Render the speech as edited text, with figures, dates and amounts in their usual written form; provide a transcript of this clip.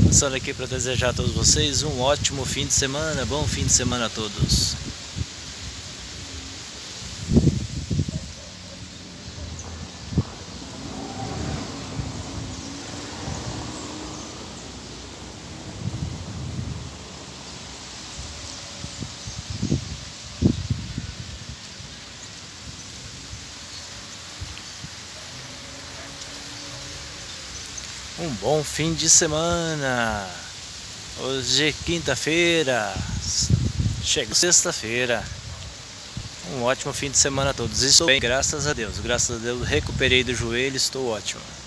Passando aqui para desejar a todos vocês um ótimo fim de semana, bom fim de semana a todos. Um bom fim de semana. Hoje é quinta-feira, chega sexta-feira. Um ótimo fim de semana a todos. Estou bem, graças a Deus. Graças a Deus recuperei do joelho, estou ótimo.